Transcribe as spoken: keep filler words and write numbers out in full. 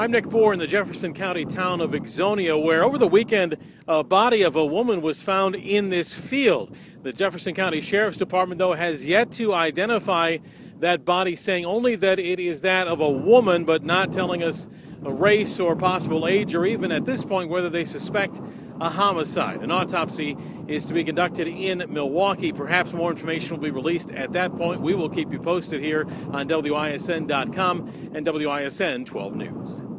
I'm Nick Bohr in the Jefferson County town of Ixonia, where over the weekend a body of a woman was found in this field. The Jefferson County Sheriff's Department, though, has yet to identify that body, saying only that it is that of a woman, but not telling us a race or possible age, or even at this point whether they suspect a homicide. An autopsy is to be conducted in Milwaukee. Perhaps more information will be released at that point. We will keep you posted here on W I S N dot com and W I S N twelve News.